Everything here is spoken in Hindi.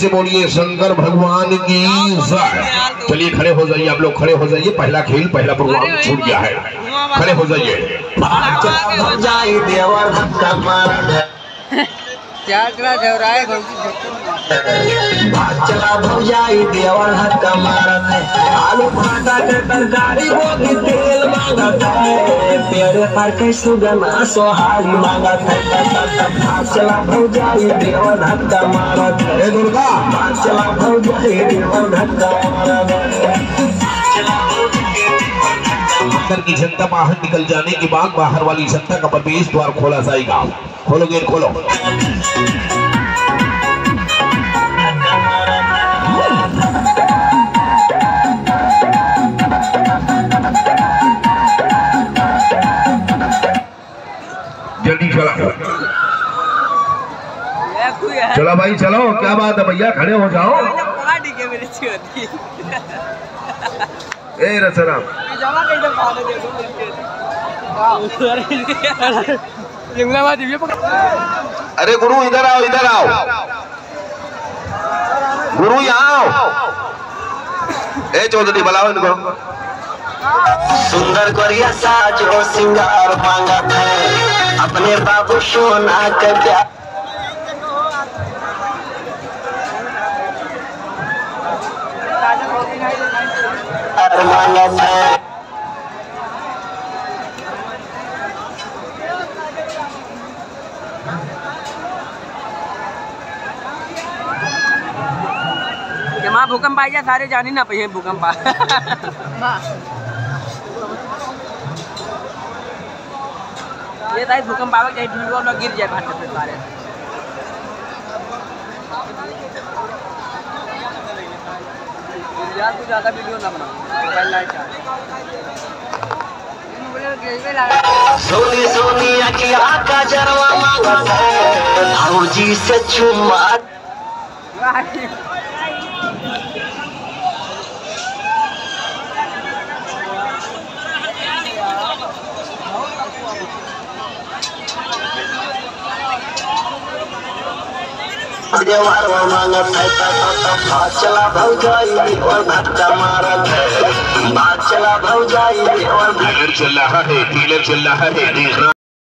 से बोलिए शंकर भगवान की जय। चलिए खड़े हो जाइए, आप लोग खड़े हो जाइए। पहला खेल, पहला प्रोग्राम छूट गया है, खड़े हो जाइए। चला भौजाई देवर हक्का मारत है, आलू भाटा के तरकारी होगी तेल मांगत है, पेड़ पर के सुगना सोहारी मांगत है। चला भौजाई देवर हक्का मारत है, दुर्गा चला भौजाई देवर हक्का मारत है। अंदर की जनता बाहर निकल जाने के बाद बाहर वाली जनता का प्रवेश द्वार खोला जाएगा। खोलो गेट खोलो। जल्दी चला, चलो भाई चलो। क्या बात है भैया, खड़े हो जाओ। ए रसराम, अरे गुरु इधर आओ, इधर आओ गुरु, यहाँ आओ। ए चौधरी बुलाओ इनको। सुंदर कोरिया साज और सिंगार मांगत है, अपने बाबू सोना का प्यार मांगत है। माँ भूकंप आ जाए सारे जानी ना पे भूकंप ये ताई भूकंप आवे चाहे ढूंढो ना गिर जाए भाट पे सारे। यार कुछ ज्यादा वीडियो ना बनाओ, मोबाइल लाइट सोनी सोनी अखिया का जरवा मांगत है, भौजी से चुम्मा देवर मांगत है। चला भौजाई और धक्का मारत है, चला भौजाई और टीलर चल रहा है, टीलर चल रहा है, देखना